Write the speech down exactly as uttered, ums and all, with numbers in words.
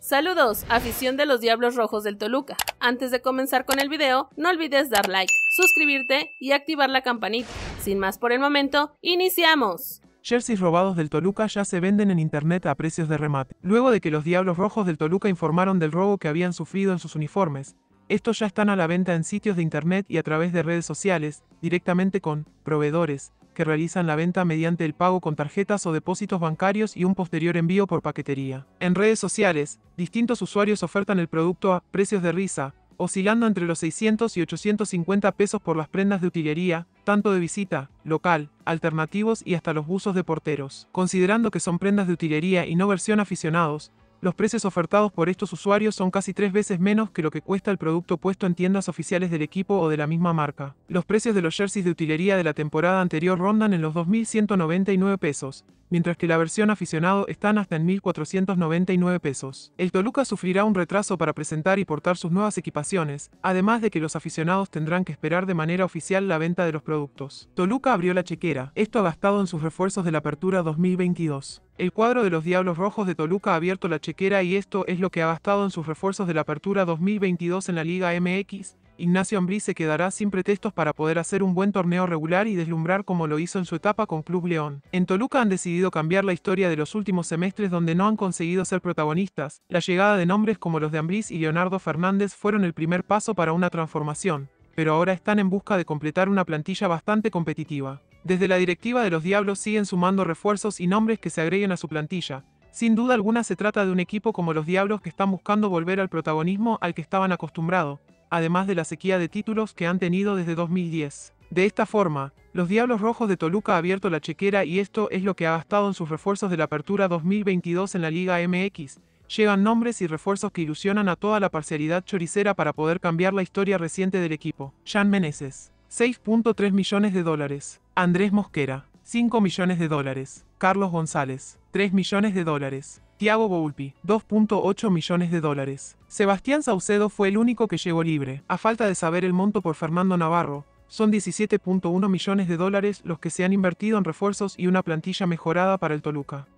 Saludos, afición de los Diablos Rojos del Toluca. Antes de comenzar con el video, no olvides dar like, suscribirte y activar la campanita. Sin más por el momento, ¡iniciamos! Jerseys robados del Toluca ya se venden en internet a precios de remate. Luego de que los Diablos Rojos del Toluca informaron del robo que habían sufrido en sus uniformes, estos ya están a la venta en sitios de internet y a través de redes sociales, directamente con proveedores, que realizan la venta mediante el pago con tarjetas o depósitos bancarios y un posterior envío por paquetería. En redes sociales, distintos usuarios ofertan el producto a precios de risa, oscilando entre los seiscientos y ochocientos cincuenta pesos por las prendas de utilería, tanto de visita, local, alternativos y hasta los buzos de porteros. Considerando que son prendas de utilería y no versión aficionados, los precios ofertados por estos usuarios son casi tres veces menos que lo que cuesta el producto puesto en tiendas oficiales del equipo o de la misma marca. Los precios de los jerseys de utilería de la temporada anterior rondan en los dos mil ciento noventa y nueve pesos, mientras que la versión aficionado están hasta en mil cuatrocientos noventa y nueve pesos. El Toluca sufrirá un retraso para presentar y portar sus nuevas equipaciones, además de que los aficionados tendrán que esperar de manera oficial la venta de los productos. Toluca abrió la chequera, esto ha gastado en sus refuerzos de la apertura dos mil veintidós. El cuadro de los Diablos Rojos de Toluca ha abierto la chequera y esto es lo que ha gastado en sus refuerzos de la apertura dos mil veintidós en la Liga M X. Ignacio Ambriz se quedará sin pretextos para poder hacer un buen torneo regular y deslumbrar como lo hizo en su etapa con Club León. En Toluca han decidido cambiar la historia de los últimos semestres donde no han conseguido ser protagonistas. La llegada de nombres como los de Ambriz y Leonardo Fernández fueron el primer paso para una transformación, pero ahora están en busca de completar una plantilla bastante competitiva. Desde la directiva de los Diablos siguen sumando refuerzos y nombres que se agreguen a su plantilla. Sin duda alguna se trata de un equipo como los Diablos que están buscando volver al protagonismo al que estaban acostumbrados, además de la sequía de títulos que han tenido desde dos mil diez. De esta forma, los Diablos Rojos de Toluca ha abierto la chequera y esto es lo que ha gastado en sus refuerzos de la apertura dos mil veintidós en la Liga M X. Llegan nombres y refuerzos que ilusionan a toda la parcialidad choricera para poder cambiar la historia reciente del equipo. Jan Meneses, seis punto tres millones de dólares. Andrés Mosquera, cinco millones de dólares. Carlos González, tres millones de dólares. Thiago Volpi, dos punto ocho millones de dólares. Sebastián Saucedo fue el único que llegó libre. A falta de saber el monto por Fernando Navarro, son diecisiete punto uno millones de dólares los que se han invertido en refuerzos y una plantilla mejorada para el Toluca.